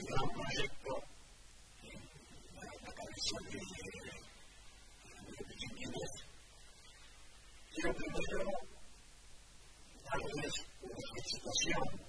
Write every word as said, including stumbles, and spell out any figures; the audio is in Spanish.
gran proyecto en la, la cabeza de Luis Jiménez. Quiero primero darles una felicitación